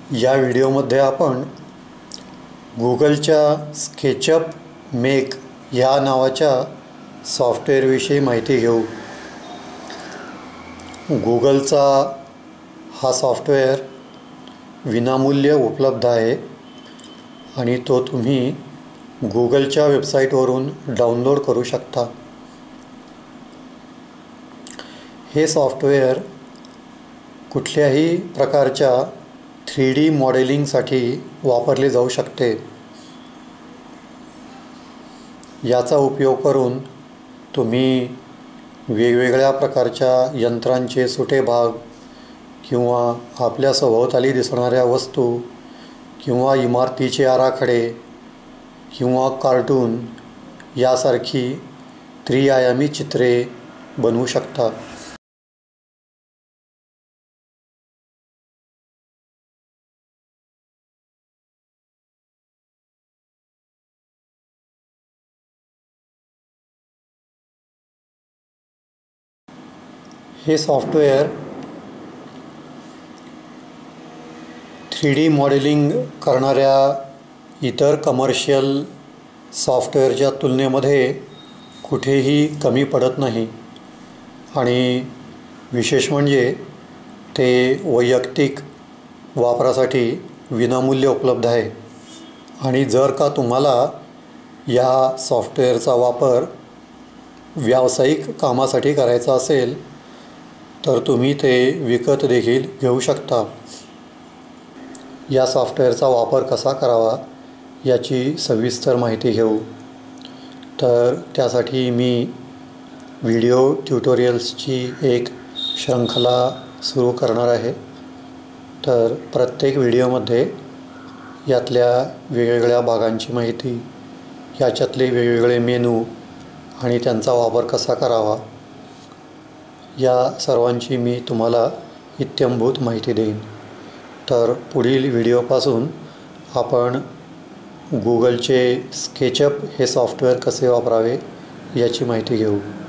या व्हिडिओमध्ये आपण गूगलच्या स्केचअप मेक या नावाच्या सॉफ्टवेअरविषयी माहिती घेऊ। गूगलचा हा सॉफ्टवेअर विनामूल्य उपलब्ध आहे आणि तो तुम्ही गूगलच्या वेबसाईटवरून डाउनलोड करू शकता। हे सॉफ्टवेअर कुठल्याही प्रकारच्या 3D मॉडेलिंगसाठी वापरले जाऊ शकते। याचा उपयोग करून तुम्ही वेगवेगळ्या प्रकारच्या यंत्रांचे सुटे भाग किंवा आपल्या सभोवताली दिसणाऱ्या वस्तू किंवा इमारतीचे आराखडे किंवा कार्टून यासारखी त्रिआयामी चित्रे बनवू शकता। हे सॉफ्टवेअर 3D मॉडेलिंग करणाऱ्या इतर कमर्शियल सॉफ्टवेअरच्या तुलनेमध्ये कुठेही कमी पडत नाही आणि विशेष म्हणजे ते वैयक्तिक वापरासाठी विनामूल्य उपलब्ध आहे। आणि जर का तुम्हाला या सॉफ्टवेअरचा वापर व्यावसायिक कामासाठी करायचा असेल तर तुम्ही ते विकत देखील घेऊ शकता। या सॉफ्टवेअरचा वापर कसा करावा याची सविस्तर माहिती घेऊ। तर त्यासाठी मी व्हिडिओ ट्युटोरियल्सची एक श्रृंखला सुरू करणार आहे। तर प्रत्येक व्हिडिओमध्ये यातल्या वेगवेगळ्या भागांची माहिती, याच्यातले वेगवेगळे मेनू आणि त्यांचा वापर कसा करावा या सर्वांची मी तुम्हाला इत्थंभूत माहिती देईन। तर पुढील व्हिडिओपासून आपण गूगलचे स्केचअप हे सॉफ्टवेअर कसे वापरावे याची माहिती घेऊ।